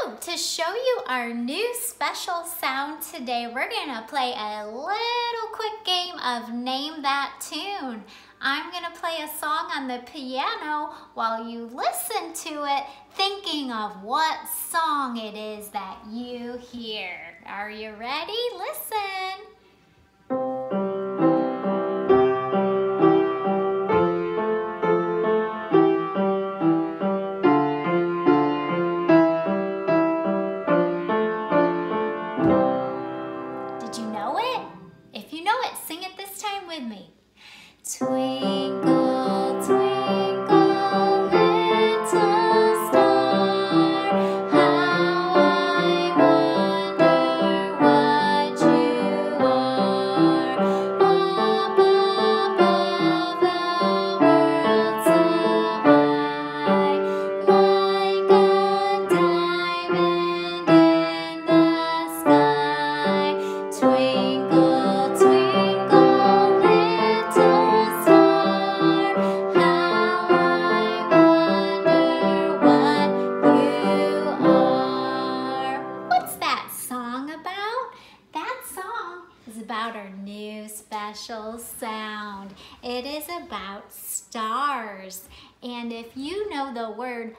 To show you our new special sound today, we're gonna play a little quick game of Name That Tune. I'm gonna play a song on the piano while you listen to it, thinking of what song it is that you hear. Are you ready? Listen. Did you know it? If you know it, sing it this time with me. Twinkle, twinkle, little star, how I wonder what you are. Up above the world so high, like a diamond in the sky. Twinkle, twinkle, little star, how I wonder what you are. What's that song about? That song is about our new special sound. It is about stars. And if you know the word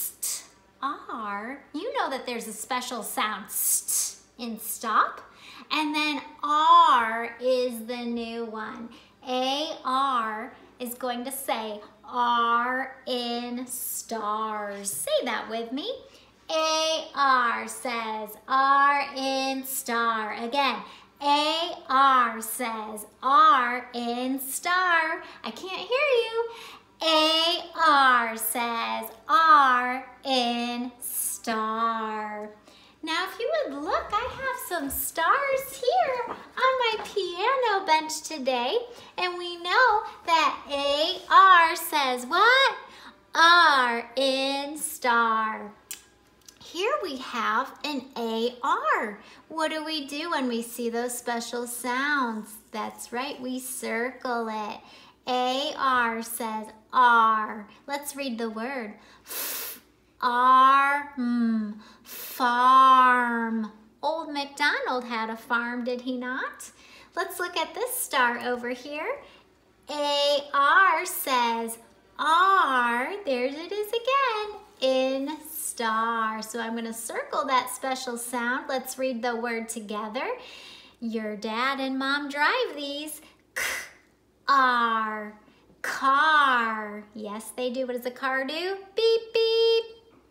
star, you know that there's a special sound st in stop. And then R is the new one. A-R is going to say R in stars. Say that with me. A-R says R in star. Again, A-R says R in star. I can't hear you. A-R says R in star. Now, if you would look, I have some stars here on my piano bench today. And we know that A-R says what? R in star. Here we have an A-R. What do we do when we see those special sounds? That's right, we circle it. A-R says R. Let's read the word. Farm. Old MacDonald had a farm, did he not? Let's look at this star over here. A-R says R, there it is again, in star. So I'm gonna circle that special sound. Let's read the word together. Your dad and mom drive these. K-R, car. Yes, they do. What does a car do? Beep, beep.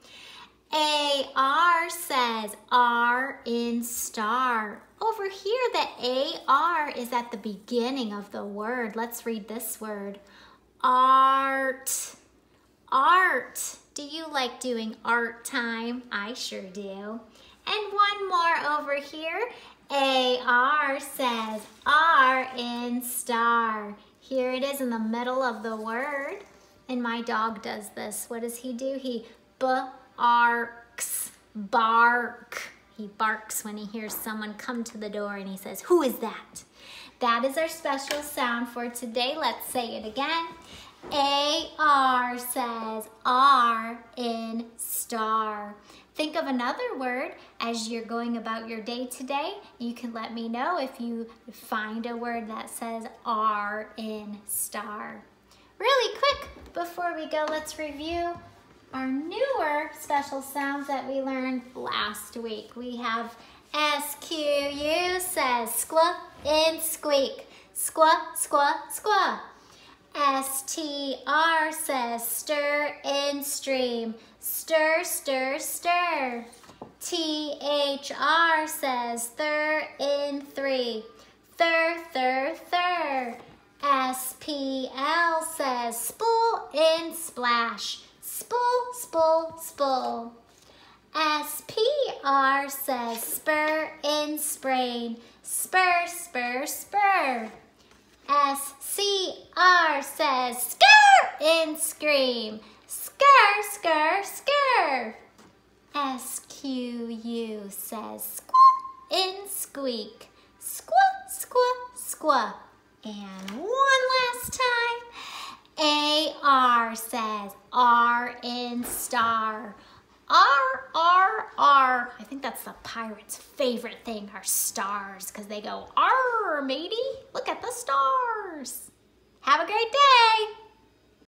A-R says R in star. Over here, the A-R is at the beginning of the word. Let's read this word. Art. Art. Do you like doing art time? I sure do. And one more over here. A-R says R in star. Here it is in the middle of the word. And my dog does this. What does he do? He barks. Bark. He barks when he hears someone come to the door and he says, "Who is that?" That is our special sound for today. Let's say it again. A-R says R in star. Think of another word as you're going about your day today. You can let me know if you find a word that says R in star. Really quick, before we go, let's review our newer special sounds that we learned last week. We have S-Q-U says squawk in squeak. Squawk, squawk, squawk. S-T-R says stir in stream. Stir, stir, stir. T-H-R says thir in three. Thir, thir, thir. S-P-L says spool in splash. Spool, spool, spool. S-P-R says spur in sprain. Spur, spur, spur. S-C-R says skr in scream. Skr, skr, skr. S-Q-U says squawk in squeak. Squawk, squawk, squawk. And one last time. A-R says R in star. R, R, R. I think that's the pirate's favorite thing, are stars, because they go, "Arr, matey, look at the stars." Have a great day.